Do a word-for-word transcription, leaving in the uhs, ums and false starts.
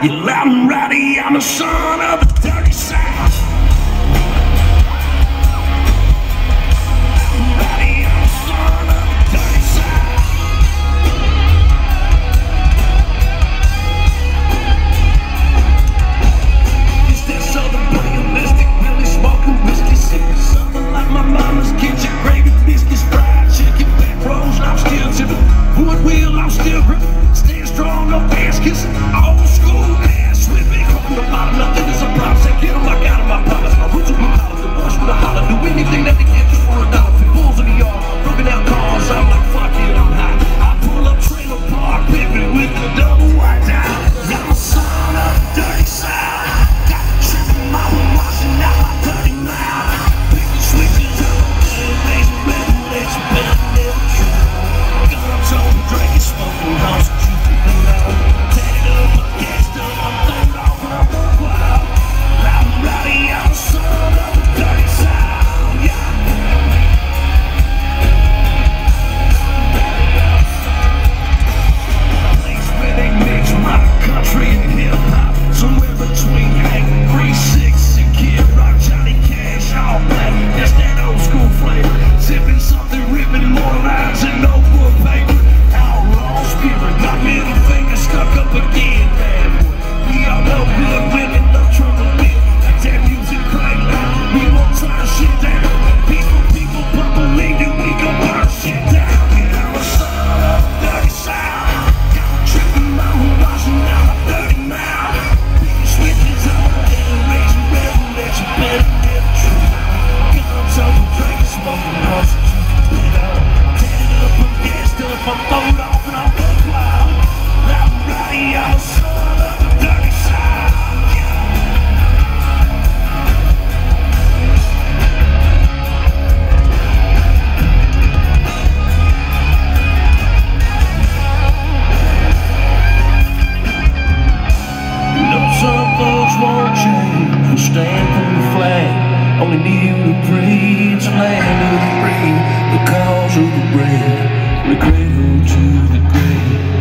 You're loud and rowdy, I'm the son of the dirty South. Stand for the flag, only kneel to pray to land of the free, the cause of the brave, the cradle to the grave.